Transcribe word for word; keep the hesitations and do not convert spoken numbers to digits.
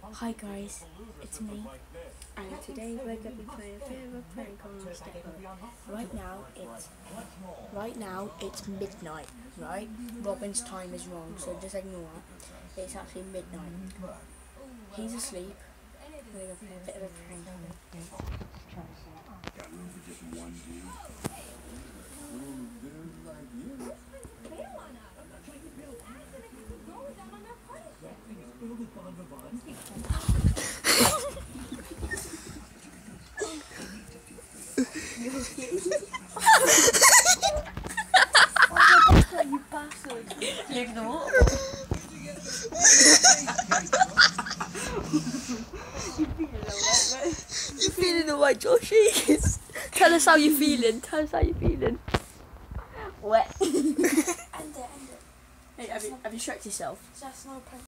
Hi guys, it's me, and today we're going to be playing a bit of a prank on my stepmother. Right now it's right now it's midnight, right? Robin's time is wrong, so just ignore it. It's actually midnight. He's asleep. We're going to play a bit of a prank on him. Got room for just one dude? Ooh, dudes like you. You bastard! Leave the wall. You feeling alright, Joshy? Tell us how you're feeling. Tell us how you're feeling. Wet. End it, end it. Hey, have you, have you stretched yourself? That's not a prank.